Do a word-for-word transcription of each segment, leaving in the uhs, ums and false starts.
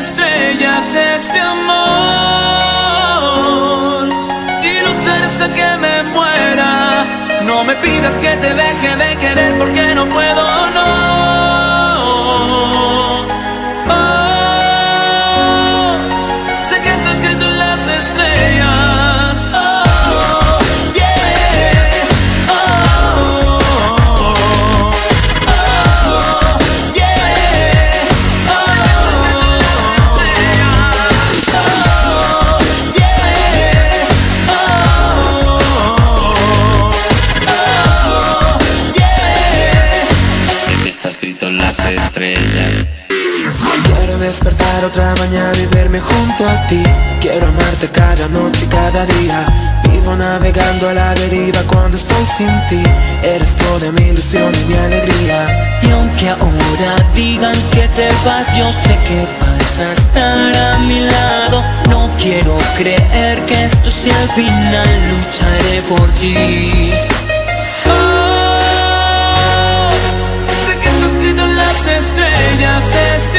estrellas este amor y luchar hasta que me muera. No me pidas que te deje de querer porque no puedo, no. Oh, sé que está escrito en las estrellas. Oh, yeah. Oh, oh, yeah. Oh, estrellas. Quiero despertar otra mañana y verme junto a ti. Quiero amarte cada noche y cada día. Vivo navegando a la deriva cuando estoy sin ti. Eres toda mi ilusión y mi alegría. Y aunque ahora digan que te vas, yo sé que vas a estar a mi lado. No quiero creer que esto sea el final, lucharé por ti. Estrellas este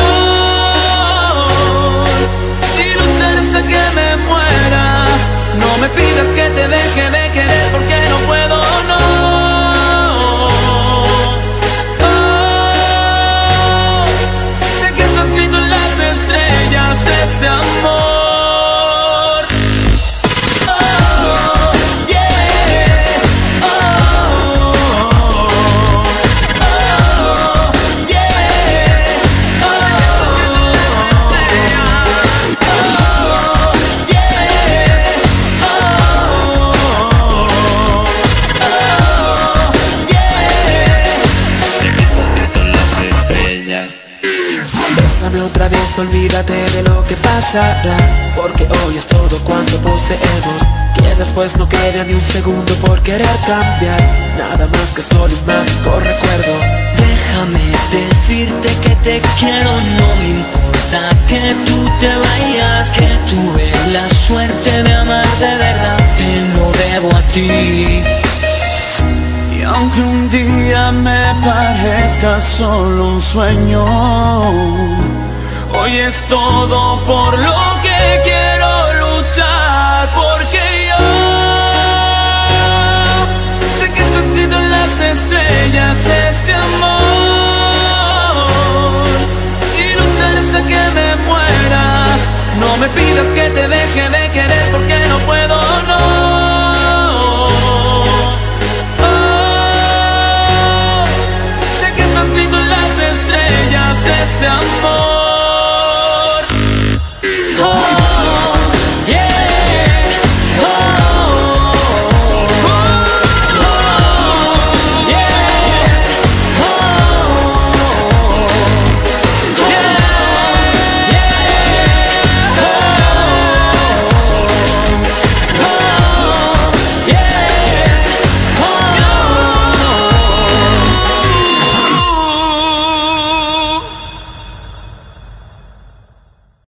amor y luchar hasta que me muera. No me pidas que te deje de querer porque no puedo, no. Oh, sé que está escrito en las estrellas este amor. Bésame otra vez, olvídate de lo que pasará, porque hoy es todo cuanto poseemos. Que después no quede ni un segundo por querer cambiar. Nada más que solo un mágico recuerdo. Déjame decirte que te quiero, no me importa que tú te vayas. Que tuve la suerte de amar de verdad, te lo debo a ti. Y aunque un día me parezca solo un sueño, hoy es todo por lo que quiero.